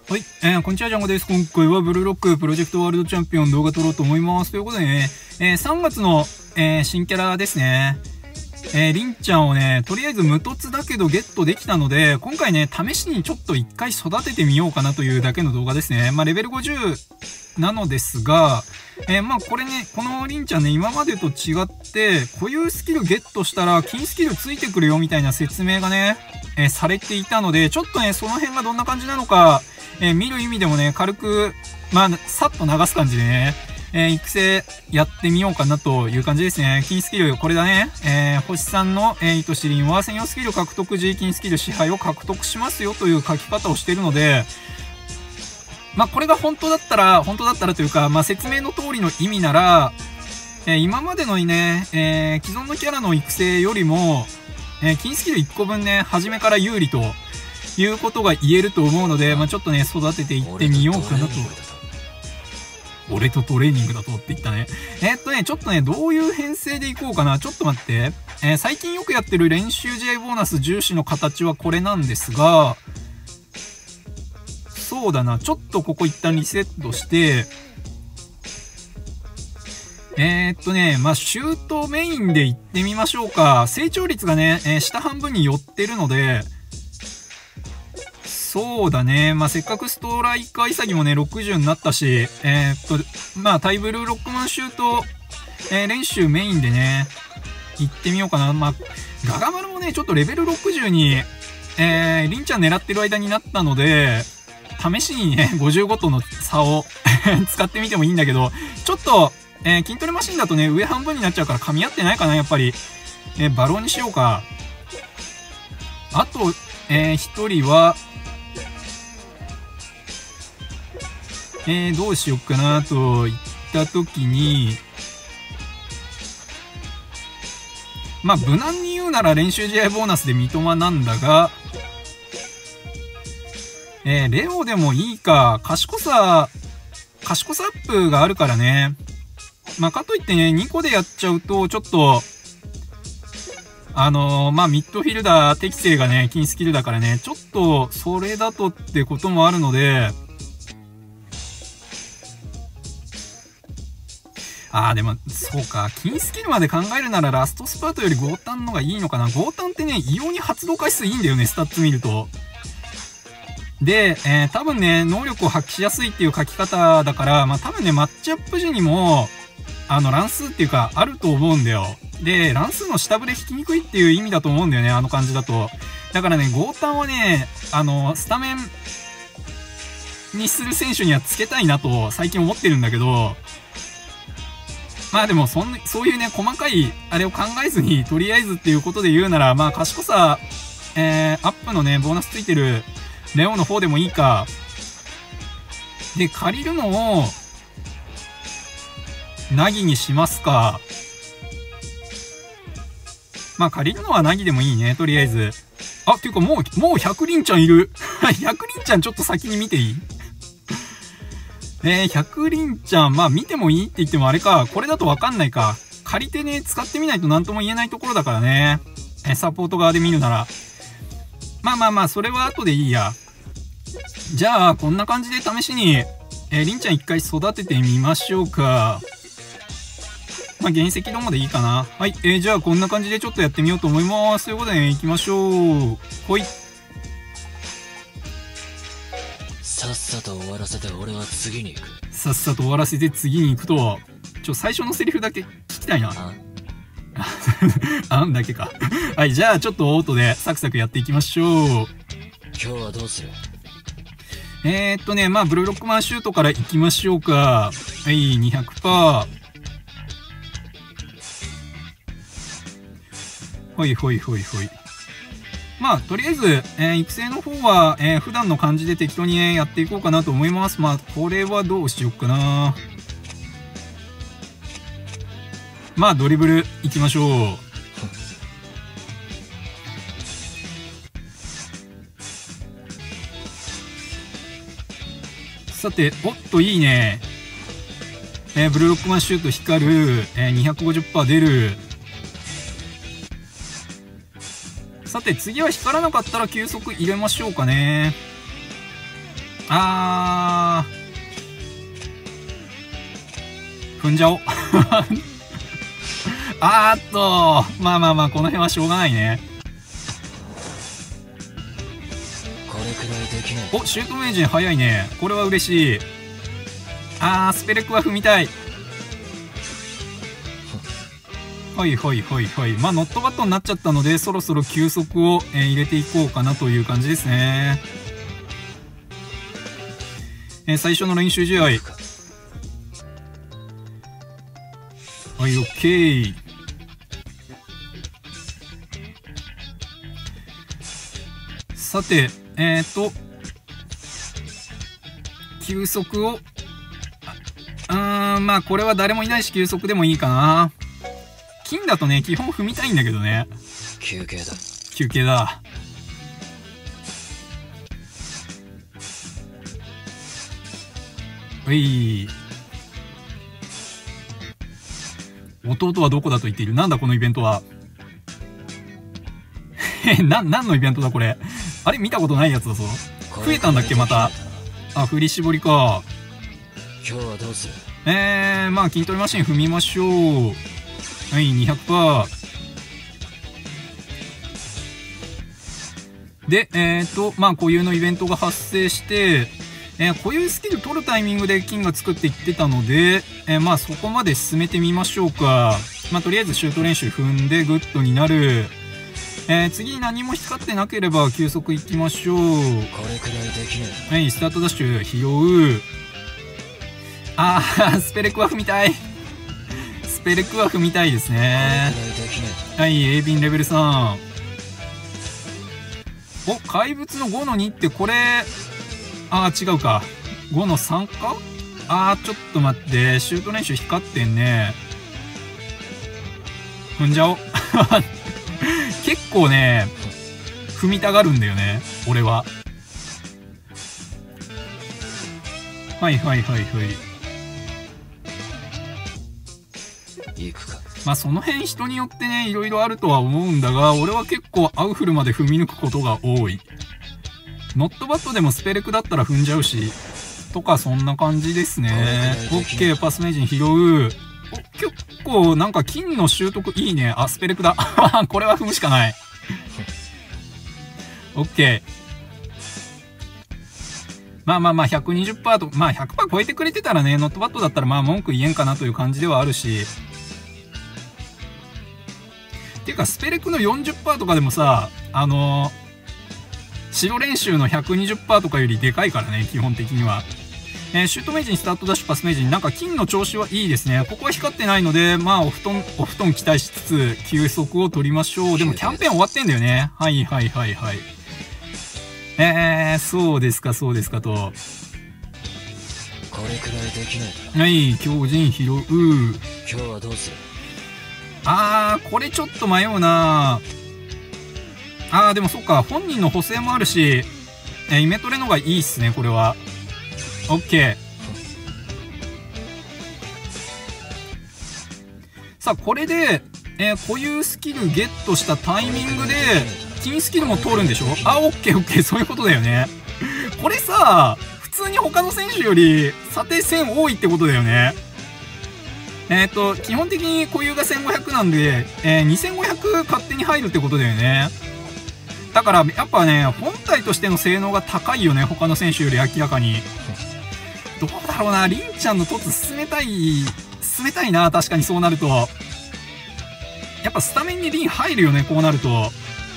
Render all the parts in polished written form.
はい、こんにちは、ジャンゴです。今回はブルーロックプロジェクトワールドチャンピオン動画撮ろうと思います。ということでね、3月の、新キャラですね。リンちゃんをね、とりあえず無凸だけどゲットできたので、今回ね、試しにちょっと一回育ててみようかなというだけの動画ですね。レベル50なのですが、これね、このリンちゃんね、今までと違って、固有スキルゲットしたら、金スキルついてくるよみたいな説明がね、されていたので、ちょっとね、その辺がどんな感じなのか、見る意味でもね、軽く、さっと流す感じでね、育成やってみようかなという感じですね。金スキル、これだね。星3の、糸シリンは専用スキル獲得時、金スキル支配を獲得しますよという書き方をしているので、これが本当だったらというか、説明の通りの意味なら、今までのね、既存のキャラの育成よりも、金スキル1個分ね、初めから有利ということが言えると思うので、ちょっとね、育てていってみようかなと。俺とトレーニングだとって言ったね。ちょっとね、どういう編成でいこうかな。ちょっと待って。最近よくやってる練習試合ボーナス重視の形はこれなんですが、そうだな。ちょっとここ一旦リセットして、シュートメインでいってみましょうか。成長率がね、下半分に寄ってるので、そうだね。せっかくストライカー潔もね、60になったし、タイブルロックマンシュート、練習メインでね、行ってみようかな。ガガマルもね、ちょっとレベル60に、リンちゃん狙ってる間になったので、試しにね、55との差を使ってみてもいいんだけど、ちょっと、筋トレマシンだとね、上半分になっちゃうから噛み合ってないかな、やっぱり。バローにしようか。あと、一人は、どうしよっかなと言ったときに、無難に言うなら練習試合ボーナスで三笘なんだが、レオでもいいか、賢さアップがあるからね。かといってね、2個でやっちゃうと、ちょっと、ミッドフィルダー適正がね、金スキルだからね、ちょっと、それだとってこともあるので、でも、そうか。金スキルまで考えるならラストスパートよりゴータンのがいいのかな。ゴータンってね、異様に発動回数いいんだよね、スタッツ見ると。で、多分ね、能力を発揮しやすいっていう書き方だから、多分ね、マッチアップ時にも、乱数っていうか、あると思うんだよ。で、乱数の下振れ引きにくいっていう意味だと思うんだよね、あの感じだと。だからね、ゴータンはね、スタメンにする選手にはつけたいなと、最近思ってるんだけど、でもそういうね、細かい、あれを考えずに、とりあえずっていうことで言うなら、賢さ、アップのね、ボーナスついてる、レオの方でもいいか。で、借りるのを、ナギにしますか。借りるのはナギでもいいね、とりあえず。っていうかもう100リンちゃんいる。100リンちゃんちょっと先に見ていい100リンちゃん、見てもいいって言ってもあれか。これだとわかんないか。借りてね、使ってみないと何とも言えないところだからね。サポート側で見るなら。それは後でいいや。じゃあ、こんな感じで試しに、リンちゃん一回育ててみましょうか。原石どもでいいかな。はい。じゃあ、こんな感じでちょっとやってみようと思います。ということでね、行きましょう。ほい。 さっさと終わらせて俺は次に行く。 さっさと終わらせて次に行くと、最初のセリフだけ聞きたいな。あんだけか。はい、じゃあちょっとオートでサクサクやっていきましょう。 今日はどうする？ ブルーロックマンシュートから行きましょうか。はい、200%。ほいほいほいほい。とりあえず、育成の方は、普段の感じで適当にね、やっていこうかなと思います。これはどうしよっかな。ドリブル行きましょう。さて、いいね。ブルーロックマンシュート光る、250% 出る。さて次は光らなかったら急速入れましょうかね。 踏んじゃおう。あーっと、まあまあまあ、この辺はしょうがないね。 これくらいできない。 お、シュート名人早いね。これは嬉しい。スペレクは踏みたい。はいはいはいはい。まあ、ノットバットになっちゃったので、そろそろ球速を、入れていこうかなという感じですね。最初の練習試合。はい、オッケー。さて、球速を、まあ、これは誰もいないし、球速でもいいかな。金だとね、基本踏みたいんだけどね。 休憩だ。 休憩だ。うい。弟はどこだと言っている。なんだこのイベントは。何のイベントだこれ。あれ見たことないやつだぞ。増えたんだっけまた。振り絞りか。 今日はどうする？ まあ筋トレマシン踏みましょう。はい、200%。で、まあ固有のイベントが発生して、固有スキル取るタイミングで金がつくって言ってたので、まあそこまで進めてみましょうか。まあとりあえずシュート練習踏んでグッドになる。次何も光ってなければ球速いきましょう。 これくらいできねはい、スタートダッシュ拾う。スペレクワ踏みたい。スペレクワ踏みたいですね。はい、エイビンレベル3。お、怪物の5の2ってこれ、違うか。5の3か？ちょっと待って。シュート練習光ってんね。踏んじゃおう。結構ね、踏みたがるんだよね。俺は。はいはいはいはい。 行くか。 まあその辺人によってね、いろいろあるとは思うんだが、俺は結構アウフルまで踏み抜くことが多い。ノットバットでもスペレクだったら踏んじゃうし、とかそんな感じですね。オッケー、パス名人拾う。結構なんか金の習得いいね。スペレクだ。これは踏むしかない。オッケー。まあまあまあ 120% と、まあ 100% 超えてくれてたらね、ノットバットだったらまあ文句言えんかなという感じではあるし。ていうかスペレクの 40% とかでもさ、白練習の 120% とかよりでかいからね、基本的には。シュート名人、スタートダッシュ、パス名人、なんか金の調子はいいですね。ここは光ってないので、まあお布団期待しつつ、休息を取りましょう。でもキャンペーン終わってんだよね。はいはいはいはい。そうですかそうですかと。 これくらいできないだろ。 はい、強靭拾う。 今日はどうする？ これちょっと迷うな。でもそっか、本人の補正もあるし、イメトレの方がいいっすね、これは。オッケー。さあ、これで、固有スキルゲットしたタイミングで、金スキルも通るんでしょ？オッケーオッケー、そういうことだよね。これさ、普通に他の選手より査定1000多いってことだよね。基本的に固有が1500なんで、2500勝手に入るってことだよね。だから、やっぱね、本体としての性能が高いよね、他の選手より明らかに。どうだろうな、リンちゃんの凸進めたいな、確かにそうなると。やっぱスタメンにリン入るよね、こうなると。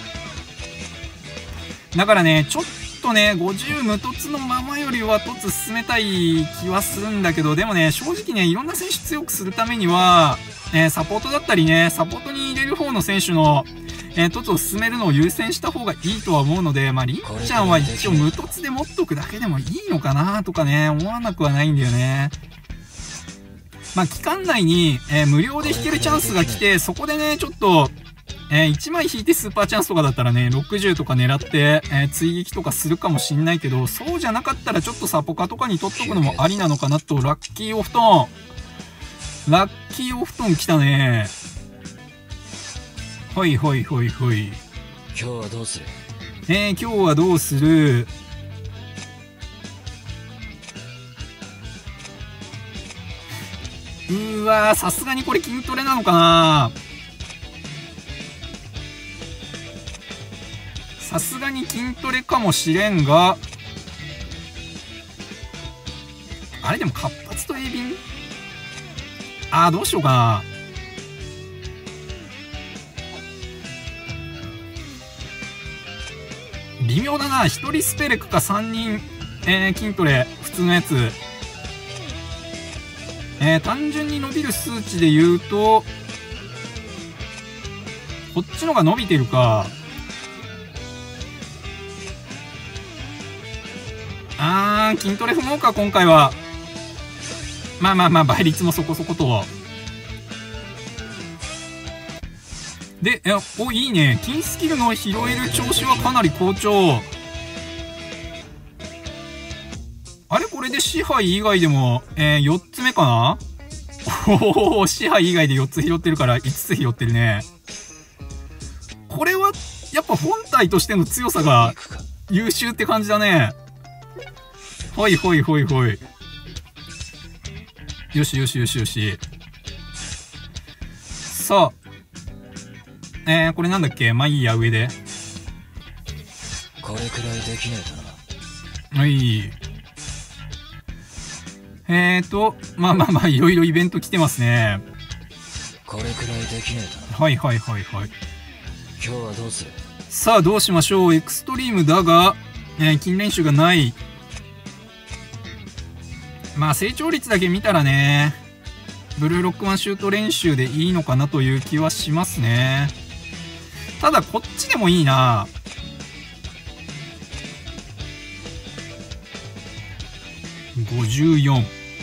だからね、ちょっとね、50無凸のままよりは凸進めたい気はするんだけど、でもね、正直ね、いろんな選手強くするためには、サポートだったりね、サポートに入れる方の選手の、凸を進めるのを優先した方がいいとは思うので、まあ、りんちゃんは一応無凸で持っとくだけでもいいのかなとかね、思わなくはないんだよね。まあ、期間内に、無料で引けるチャンスが来て、そこでね、ちょっと、1枚引いてスーパーチャンスとかだったらね、60とか狙って、追撃とかするかもしんないけど、そうじゃなかったらちょっとサポカとかに取っとくのもありなのかなと、ラッキーお布団。ラッキーお布団来たね。ほいほいほいほい。 今日はどうする？ 今日はどうする？ わー、さすがにこれ筋トレなのかな。さすがに筋トレかもしれんが、あれでも活発と鋭敏、どうしようかな。微妙だな。1人スペレクか3人、筋トレ普通のやつ。単純に伸びる数値で言うとこっちのが伸びてるか。筋トレ踏もうか今回は。まあ倍率もそこそことで、いいね。金スキルの拾える調子はかなり好調。あれこれで支配以外でも、4つ目かな。おお、支配以外で4つ拾ってるから5つ拾ってるね。これはやっぱ本体としての強さが優秀って感じだね。ほいほいほいほい。よしよしよしよし。さあ、これなんだっけ。まあいいや、上で。 これくらいできねえかな。 はい。まあいろいろイベント来てますね。 これくらいできねえかな。 はいはいはいはい。 今日はどうする？ さあどうしましょう。エクストリームだが、筋練習がない。まあ成長率だけ見たらね、ブルーロックマンシュート練習でいいのかなという気はしますね。ただこっちでもいいな。54、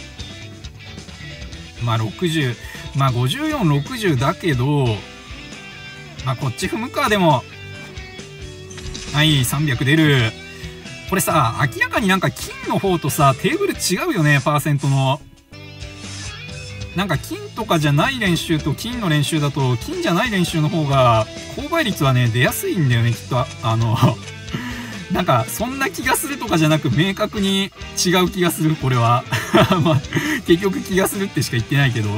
まあ60、まあ54、60だけど、まあこっち踏むか。でもはい、300出る。これさ、明らかになんか金の方とさテーブル違うよね、パーセントの。なんか金とかじゃない練習と金の練習だと、金じゃない練習の方が購買率はね出やすいんだよね、きっと。なんかそんな気がするとかじゃなく、明確に違う気がするこれは。まあ結局気がするってしか言ってないけど。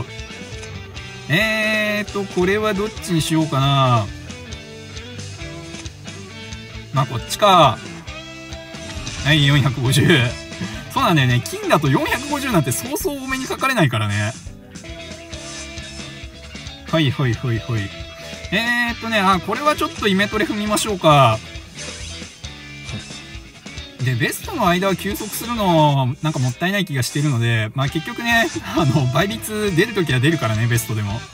これはどっちにしようかな。まあこっちか。はい、450。そうなんだよね。金だと450なんてそうそう多めに書かれないからね。はいはいはいはい。これはちょっとイメトレ踏みましょうか。で、ベストの間は休息するの、なんかもったいない気がしてるので、まあ結局ね、倍率出るときは出るからね、ベストでも。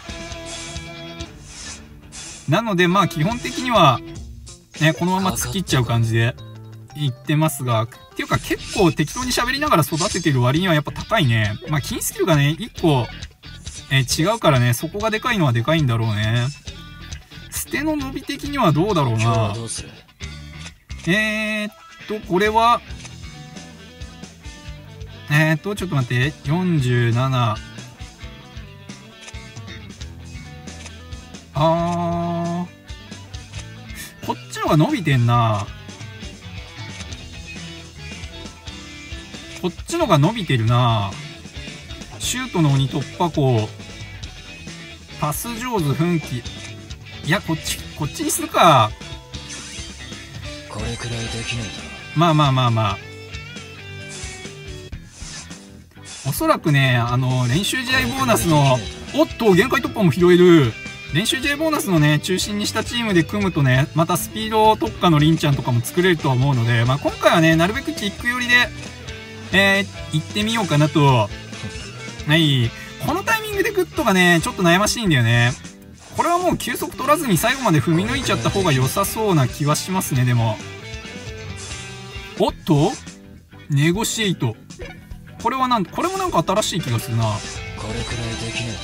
なので、まあ基本的には、ね、このまま突っ切っちゃう感じで言ってますが、っていうか結構適当に喋りながら育ててる割にはやっぱ高いね。まあ金スキルがね、1個、違うからね、そこがでかいのはでかいんだろうね。捨ての伸び的にはどうだろうな。これは、ちょっと待って、47。こっちのが伸びてんな。こっちのが伸びてるな。シュートの鬼突破口。パス上手奮起。いや、こっちにするか。 これくらいできねえだろ。 まあ。おそらくね、練習試合ボーナスの、おっと、限界突破も拾える。練習試合ボーナスのね、中心にしたチームで組むとね、またスピード特化のリンちゃんとかも作れるとは思うので、まあ今回はね、なるべくキック寄りで、行ってみようかなと。はい。このタイミングでグッドがね、ちょっと悩ましいんだよね。これはもう休息取らずに最後まで踏み抜いちゃった方が良さそうな気はしますね、でも。おっとネゴシエイト。これもなんか新しい気がするな。 これくらいできね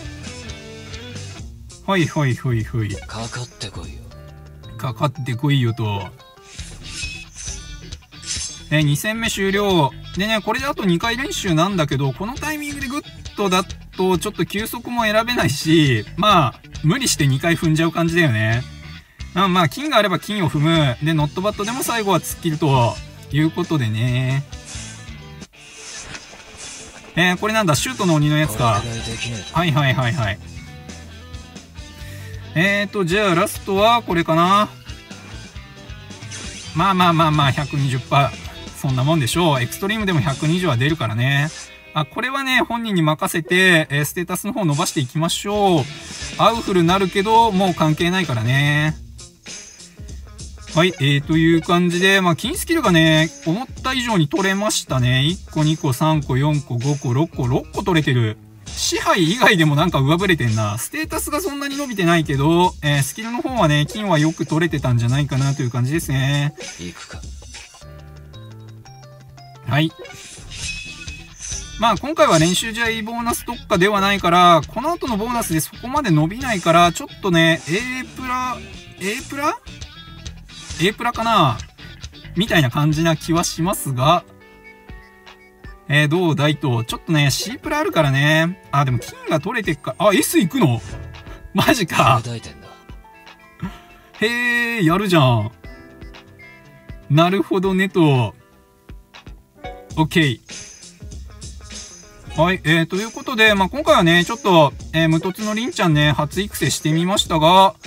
えだろ。 はいはいはいはい。 かかってこいよ。 かかってこいよと。2戦目終了。でね、これであと2回練習なんだけど、このタイミングでグッドだとちょっと休息も選べないし、まあ、無理して2回踏んじゃう感じだよね。まあ、金があれば金を踏む。で、ノットバットでも最後は突っ切るということでね。 これなんだ、シュートの鬼のやつか。 これくらいできねえとはいはいはいはい。じゃあラストはこれかな。まあまあまあまあ、120%。そんなもんでしょう。エクストリームでも120は出るからね。これはね、本人に任せて、ステータスの方伸ばしていきましょう。アウフルなるけど、もう関係ないからね。はい、という感じで、金スキルがね、思った以上に取れましたね。1個、2個、3個、4個、5個、6個取れてる。支配以外でもなんか上振れてんな。ステータスがそんなに伸びてないけど、スキルの方はね、金はよく取れてたんじゃないかなという感じですね。 行くか。 はい。今回は練習試合ボーナス特化ではないから、この後のボーナスでそこまで伸びないから、ちょっとね、A プラかなみたいな感じな気はしますが、どうだいと、ちょっとね、C プラあるからね。でも金が取れてっか。S 行くのマジか。へやるじゃん。なるほどねと。OK。はい、ということで、今回はね、ちょっと、無凸のりんちゃんね、初育成してみましたが、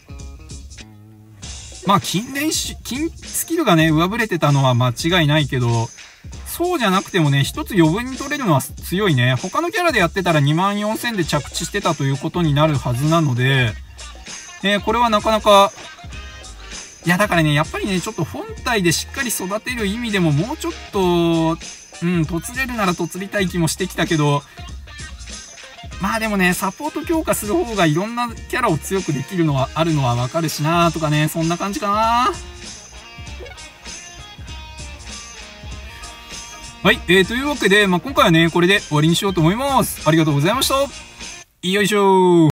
金スキルがね、上振れてたのは間違いないけど、そうじゃなくてもね、一つ余分に取れるのは強いね。他のキャラでやってたら24000で着地してたということになるはずなので、これはなかなか、いや、だからね、やっぱりね、ちょっと本体でしっかり育てる意味でももうちょっと、凸れるなら凸りたい気もしてきたけど、でもね、サポート強化する方がいろんなキャラを強くできるのはあるのはわかるしなーとかね、そんな感じかな。はい、というわけで、今回はね、これで終わりにしようと思います。ありがとうございました。よいしょー。